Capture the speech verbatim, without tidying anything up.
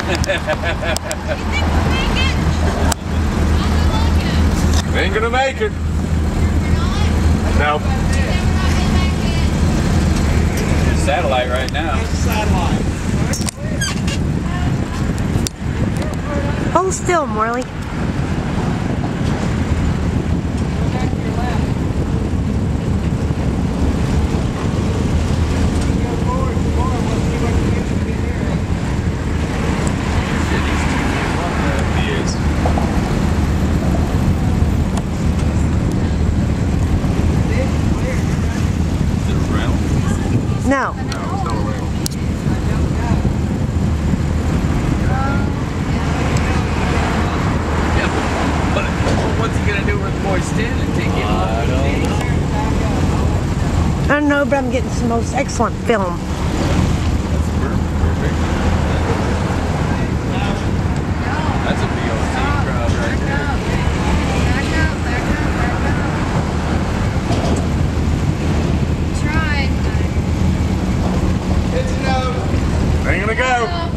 We ain't gonna make it. No. It's satellite right now. That's a satellite. Hold still, Morley. No, No. it's not a rental. Yeah, but what's he gonna do with the boy standing? Take him off? I don't know. I don't know, but I'm getting some most excellent film. That's perfect. That's a B O C crowd right there. Back up, back up, back up. Try. Ain't gonna go.